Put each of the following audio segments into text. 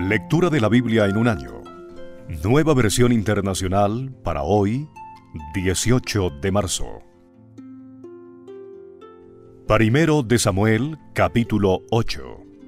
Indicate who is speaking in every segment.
Speaker 1: Lectura de la Biblia en un año. Nueva versión internacional para hoy, 18 de marzo. Primero de Samuel, capítulo 8.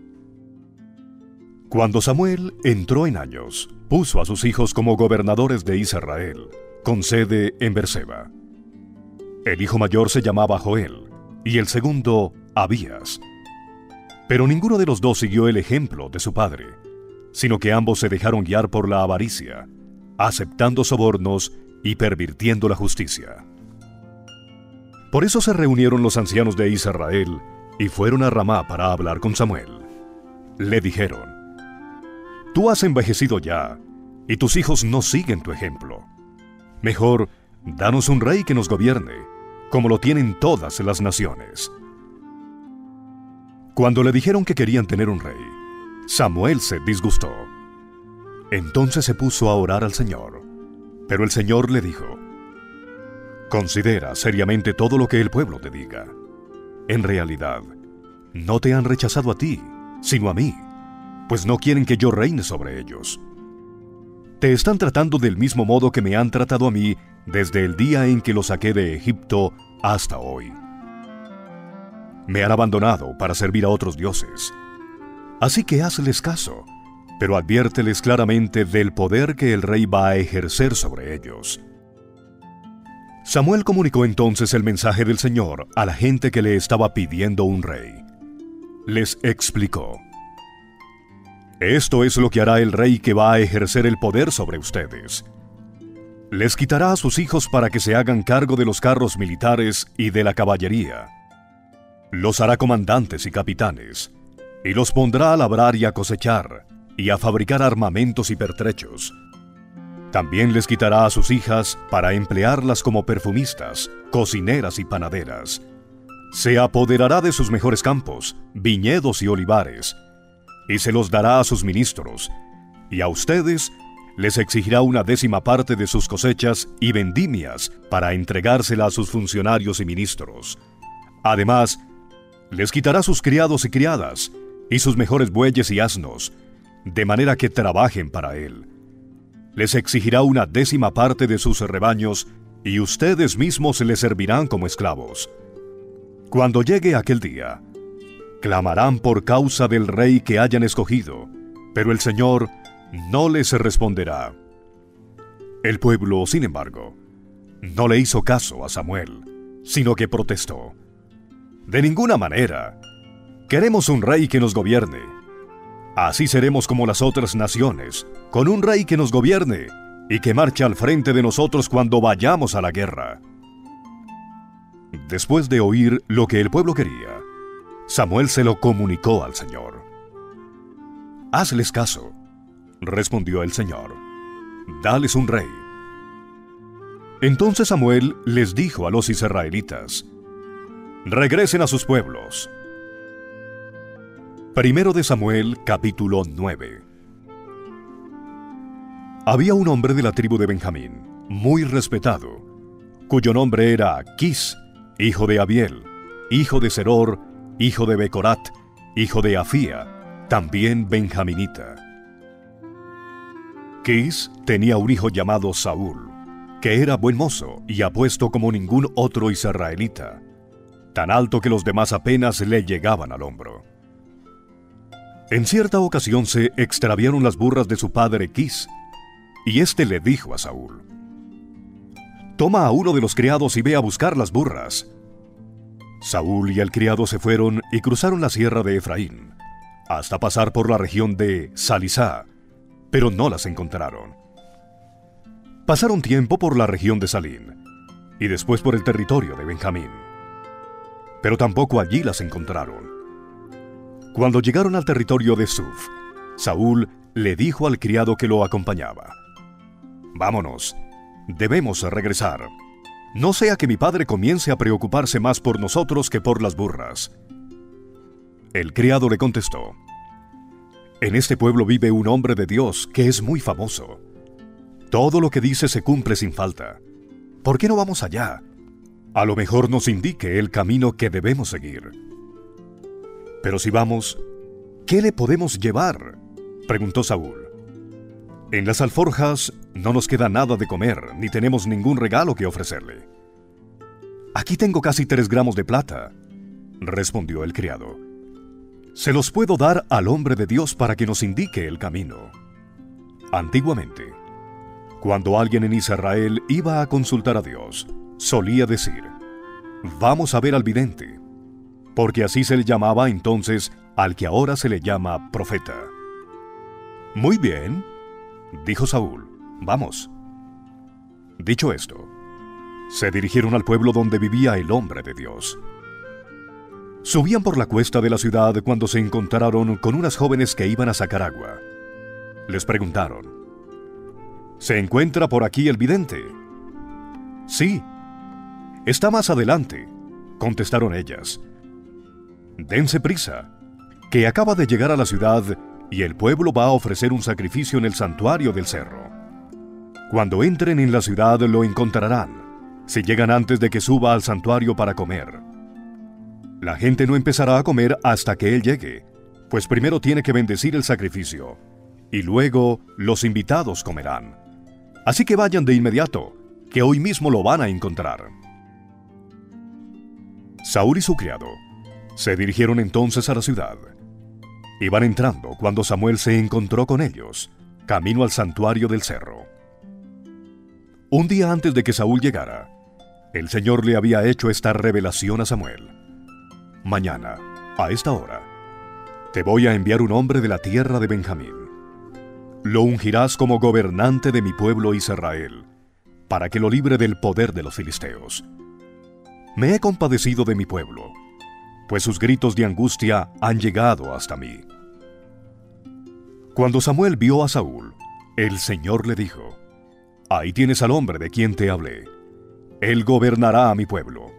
Speaker 1: Cuando Samuel entró en años, puso a sus hijos como gobernadores de Israel, con sede en Berseba. El hijo mayor se llamaba Joel, y el segundo, Abías. Pero ninguno de los dos siguió el ejemplo de su padre, sino que ambos se dejaron guiar por la avaricia, aceptando sobornos y pervirtiendo la justicia. Por eso se reunieron los ancianos de Israel y fueron a Ramá para hablar con Samuel. Le dijeron: «Tú has envejecido ya, y tus hijos no siguen tu ejemplo. Mejor, danos un rey que nos gobierne, como lo tienen todas las naciones». Cuando le dijeron que querían tener un rey, Samuel se disgustó. Entonces se puso a orar al Señor, pero el Señor le dijo: «Considera seriamente todo lo que el pueblo te diga. En realidad, no te han rechazado a ti, sino a mí, pues no quieren que yo reine sobre ellos. Te están tratando del mismo modo que me han tratado a mí desde el día en que los saqué de Egipto hasta hoy. Me han abandonado para servir a otros dioses. Así que hazles caso, pero adviérteles claramente del poder que el rey va a ejercer sobre ellos». Samuel comunicó entonces el mensaje del Señor a la gente que le estaba pidiendo un rey. Les explicó: «Esto es lo que hará el rey que va a ejercer el poder sobre ustedes. Les quitará a sus hijos para que se hagan cargo de los carros militares y de la caballería. Los hará comandantes y capitanes, y los pondrá a labrar y a cosechar, y a fabricar armamentos y pertrechos. También les quitará a sus hijas para emplearlas como perfumistas, cocineras y panaderas. Se apoderará de sus mejores campos, viñedos y olivares, y se los dará a sus ministros, y a ustedes les exigirá 1/10 de sus cosechas y vendimias para entregársela a sus funcionarios y ministros. Además, les quitará sus criados y criadas, y sus mejores bueyes y asnos, de manera que trabajen para él. Les exigirá 1/10 de sus rebaños, y ustedes mismos les servirán como esclavos. Cuando llegue aquel día, clamarán por causa del rey que hayan escogido, pero el Señor no les responderá». El pueblo, sin embargo, no le hizo caso a Samuel, sino que protestó: «De ninguna manera. Queremos un rey que nos gobierne. Así seremos como las otras naciones, con un rey que nos gobierne y que marche al frente de nosotros cuando vayamos a la guerra». Después de oír lo que el pueblo quería, Samuel se lo comunicó al Señor. «Hazles caso», respondió el Señor. «Dales un rey». Entonces Samuel les dijo a los israelitas: «Regresen a sus pueblos». Primero de Samuel, capítulo 9. Había un hombre de la tribu de Benjamín, muy respetado, cuyo nombre era Quis, hijo de Abiel, hijo de Seror, hijo de Becorat, hijo de Afía, también benjaminita. Quis tenía un hijo llamado Saúl, que era buen mozo y apuesto como ningún otro israelita, tan alto que los demás apenas le llegaban al hombro. En cierta ocasión se extraviaron las burras de su padre Quis, y éste le dijo a Saúl: «Toma a uno de los criados y ve a buscar las burras». Saúl y el criado se fueron y cruzaron la sierra de Efraín, hasta pasar por la región de Salisá, pero no las encontraron. Pasaron tiempo por la región de Salín, y después por el territorio de Benjamín, pero tampoco allí las encontraron. Cuando llegaron al territorio de Suf, Saúl le dijo al criado que lo acompañaba: «Vámonos, debemos regresar. No sea que mi padre comience a preocuparse más por nosotros que por las burras». El criado le contestó: «En este pueblo vive un hombre de Dios que es muy famoso. Todo lo que dice se cumple sin falta. ¿Por qué no vamos allá? A lo mejor nos indique el camino que debemos seguir. Pero si vamos, ¿qué le podemos llevar? preguntó Saúl. En las alforjas no nos queda nada de comer, ni tenemos ningún regalo que ofrecerle. Aquí tengo casi 3 gramos de plata, respondió el criado. Se los puedo dar al hombre de Dios para que nos indique el camino. Antiguamente, cuando alguien en Israel iba a consultar a Dios, solía decir: vamos a ver al vidente, porque así se le llamaba entonces al que ahora se le llama profeta. Muy bien, dijo Saúl, vamos. Dicho esto, se dirigieron al pueblo donde vivía el hombre de Dios. Subían por la cuesta de la ciudad cuando se encontraron con unas jóvenes que iban a sacar agua. Les preguntaron: ¿se encuentra por aquí el vidente? Sí, está más adelante, contestaron ellas. Dense prisa, que acaba de llegar a la ciudad y el pueblo va a ofrecer un sacrificio en el santuario del cerro. Cuando entren en la ciudad lo encontrarán, si llegan antes de que suba al santuario para comer. La gente no empezará a comer hasta que él llegue, pues primero tiene que bendecir el sacrificio, y luego los invitados comerán. Así que vayan de inmediato, que hoy mismo lo van a encontrar. Saúl y su criado se dirigieron entonces a la ciudad. Iban entrando cuando Samuel se encontró con ellos, camino al santuario del cerro. Un día antes de que Saúl llegara, el Señor le había hecho esta revelación a Samuel. Mañana, a esta hora, te voy a enviar un hombre de la tierra de Benjamín. Lo ungirás como gobernante de mi pueblo Israel, para que lo libre del poder de los filisteos. Me he compadecido de mi pueblo, pues sus gritos de angustia han llegado hasta mí. Cuando Samuel vio a Saúl, el Señor le dijo: ahí tienes al hombre de quien te hablé. Él gobernará a mi pueblo.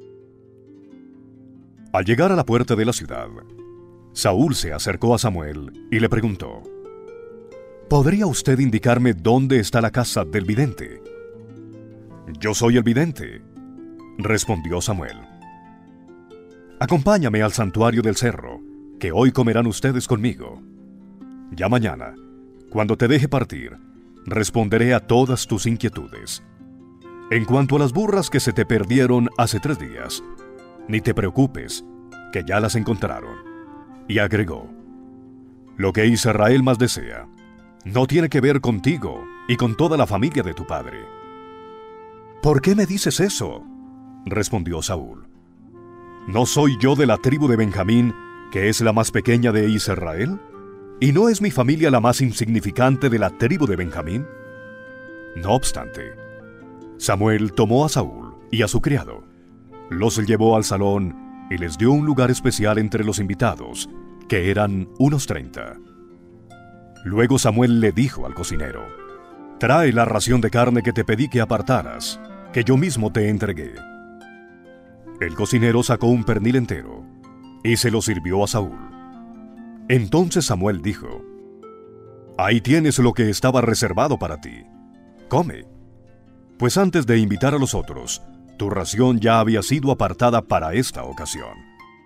Speaker 1: Al llegar a la puerta de la ciudad, Saúl se acercó a Samuel y le preguntó: ¿podría usted indicarme dónde está la casa del vidente? Yo soy el vidente, respondió Samuel. Acompáñame al santuario del cerro, que hoy comerán ustedes conmigo. Ya mañana, cuando te deje partir, responderé a todas tus inquietudes. En cuanto a las burras que se te perdieron hace 3 días, ni te preocupes, que ya las encontraron. Y agregó: lo que Israel más desea no tiene que ver contigo y con toda la familia de tu padre. ¿Por qué me dices eso?, respondió Saúl. ¿No soy yo de la tribu de Benjamín, que es la más pequeña de Israel? ¿Y no es mi familia la más insignificante de la tribu de Benjamín? No obstante, Samuel tomó a Saúl y a su criado, los llevó al salón y les dio un lugar especial entre los invitados, que eran unos 30. Luego Samuel le dijo al cocinero: trae la ración de carne que te pedí que apartaras, que yo mismo te entregué. El cocinero sacó un pernil entero y se lo sirvió a Saúl. Entonces Samuel dijo: ahí tienes lo que estaba reservado para ti. Come, pues antes de invitar a los otros, tu ración ya había sido apartada para esta ocasión.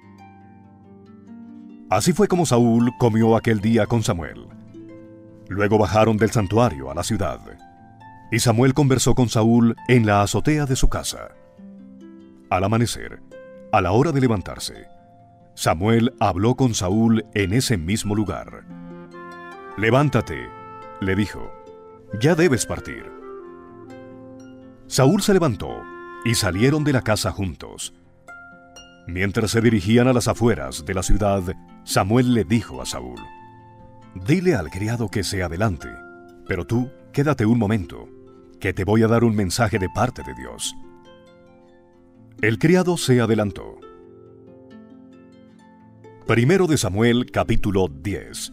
Speaker 1: Así fue como Saúl comió aquel día con Samuel. Luego bajaron del santuario a la ciudad, y Samuel conversó con Saúl en la azotea de su casa. Al amanecer, a la hora de levantarse, Samuel habló con Saúl en ese mismo lugar. «Levántate», le dijo, «ya debes partir». Saúl se levantó y salieron de la casa juntos. Mientras se dirigían a las afueras de la ciudad, Samuel le dijo a Saúl: «Dile al criado que se adelante, pero tú quédate un momento, que te voy a dar un mensaje de parte de Dios». El criado se adelantó. Primero de Samuel, capítulo 10.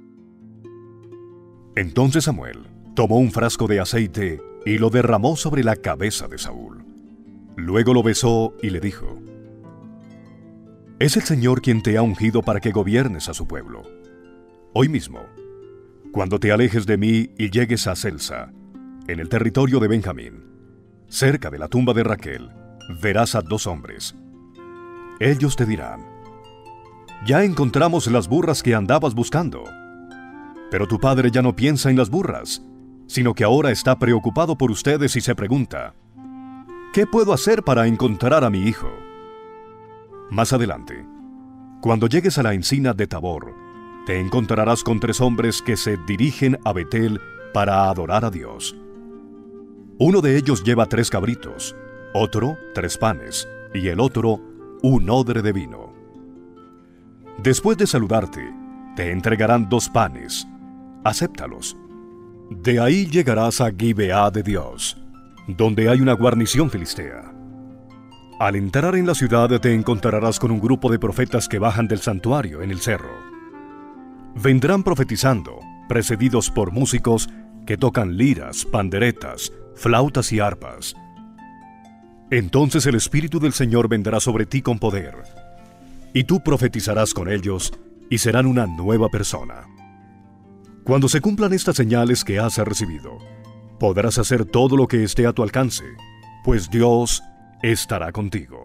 Speaker 1: Entonces Samuel tomó un frasco de aceite y lo derramó sobre la cabeza de Saúl. Luego lo besó y le dijo: «Es el Señor quien te ha ungido para que gobiernes a su pueblo. Hoy mismo, cuando te alejes de mí y llegues a Selsa, en el territorio de Benjamín, cerca de la tumba de Raquel, verás a 2 hombres. Ellos te dirán: «Ya encontramos las burras que andabas buscando». Pero tu padre ya no piensa en las burras, sino que ahora está preocupado por ustedes y se pregunta: ¿qué puedo hacer para encontrar a mi hijo? Más adelante, cuando llegues a la encina de Tabor, te encontrarás con 3 hombres que se dirigen a Betel para adorar a Dios. Uno de ellos lleva 3 cabritos, otro 3 panes, y el otro un odre de vino. Después de saludarte, te entregarán 2 panes. Acéptalos. De ahí llegarás a Gibeá de Dios, donde hay una guarnición filistea. Al entrar en la ciudad te encontrarás con un grupo de profetas que bajan del santuario en el cerro. Vendrán profetizando, precedidos por músicos que tocan liras, panderetas, flautas y arpas. Entonces el Espíritu del Señor vendrá sobre ti con poder, y tú profetizarás con ellos, y serán una nueva persona. Cuando se cumplan estas señales que has recibido, podrás hacer todo lo que esté a tu alcance, pues Dios estará contigo.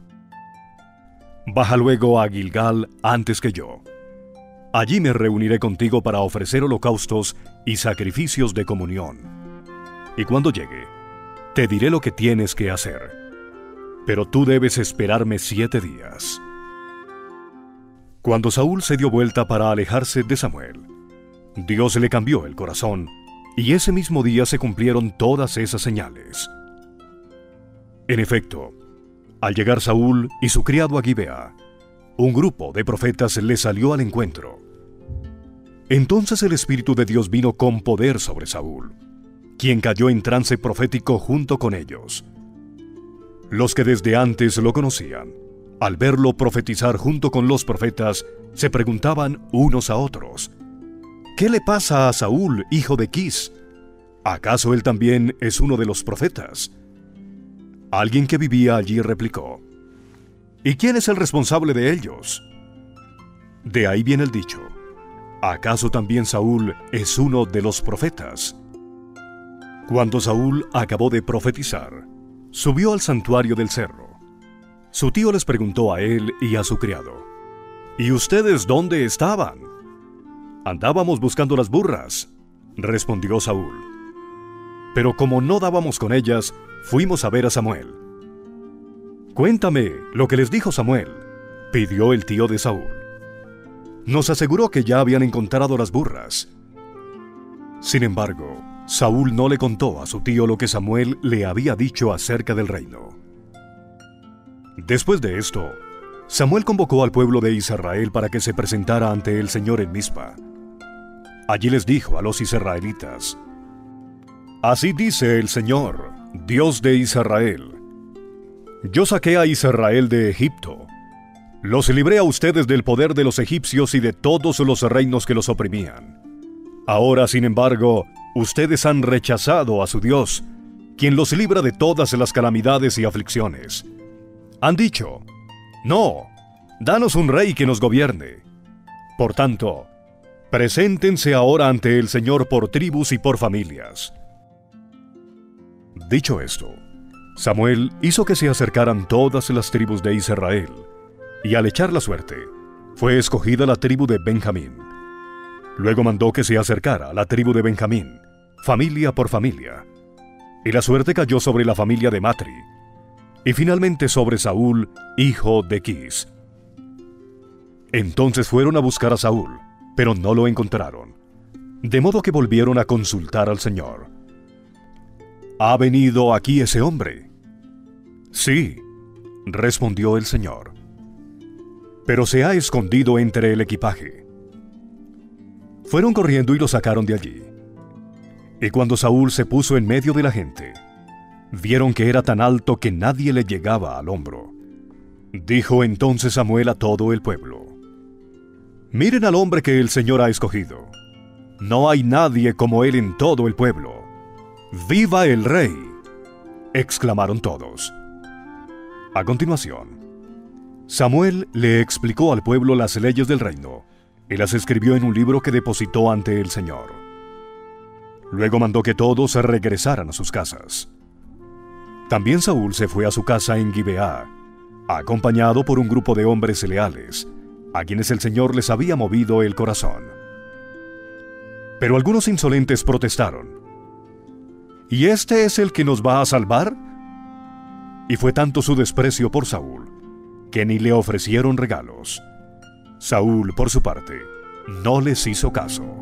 Speaker 1: Baja luego a Gilgal antes que yo. Allí me reuniré contigo para ofrecer holocaustos y sacrificios de comunión. Y cuando llegue, te diré lo que tienes que hacer. Pero tú debes esperarme 7 días. Cuando Saúl se dio vuelta para alejarse de Samuel, Dios le cambió el corazón, y ese mismo día se cumplieron todas esas señales. En efecto, al llegar Saúl y su criado a Gibeá, un grupo de profetas le salió al encuentro. Entonces el Espíritu de Dios vino con poder sobre Saúl, quien cayó en trance profético junto con ellos. Los que desde antes lo conocían, al verlo profetizar junto con los profetas, se preguntaban unos a otros: ¿qué le pasa a Saúl, hijo de Quis? ¿Acaso él también es uno de los profetas? Alguien que vivía allí replicó: ¿y quién es el responsable de ellos? De ahí viene el dicho: ¿acaso también Saúl es uno de los profetas? Cuando Saúl acabó de profetizar, subió al santuario del cerro. Su tío les preguntó a él y a su criado: ¿y ustedes dónde estaban? Andábamos buscando las burras, respondió Saúl. Pero como no dábamos con ellas, fuimos a ver a Samuel. Cuéntame lo que les dijo Samuel, pidió el tío de Saúl. Nos aseguró que ya habían encontrado las burras. Sin embargo, Saúl no le contó a su tío lo que Samuel le había dicho acerca del reino. Después de esto, Samuel convocó al pueblo de Israel para que se presentara ante el Señor en Mizpa. Allí les dijo a los israelitas: así dice el Señor, Dios de Israel: yo saqué a Israel de Egipto. Los libré a ustedes del poder de los egipcios y de todos los reinos que los oprimían. Ahora, sin embargo, ustedes han rechazado a su Dios, quien los libra de todas las calamidades y aflicciones. Han dicho: no, danos un rey que nos gobierne. Por tanto, preséntense ahora ante el Señor por tribus y por familias. Dicho esto, Samuel hizo que se acercaran todas las tribus de Israel, y al echar la suerte, fue escogida la tribu de Benjamín. Luego mandó que se acercara a la tribu de Benjamín, familia por familia, y la suerte cayó sobre la familia de Matri, y finalmente sobre Saúl, hijo de Quis. Entonces fueron a buscar a Saúl, pero no lo encontraron, de modo que volvieron a consultar al Señor. ¿Ha venido aquí ese hombre? Sí, respondió el Señor, pero se ha escondido entre el equipaje. Fueron corriendo y lo sacaron de allí. Y cuando Saúl se puso en medio de la gente, vieron que era tan alto que nadie le llegaba al hombro. Dijo entonces Samuel a todo el pueblo: miren al hombre que el Señor ha escogido. No hay nadie como él en todo el pueblo. ¡Viva el rey!, exclamaron todos. A continuación, Samuel le explicó al pueblo las leyes del reino y las escribió en un libro que depositó ante el Señor. Luego mandó que todos regresaran a sus casas. También Saúl se fue a su casa en Gibeá, acompañado por un grupo de hombres leales, a quienes el Señor les había movido el corazón. Pero algunos insolentes protestaron: ¿y este es el que nos va a salvar? Y fue tanto su desprecio por Saúl, que ni le ofrecieron regalos. Saúl, por su parte, no les hizo caso.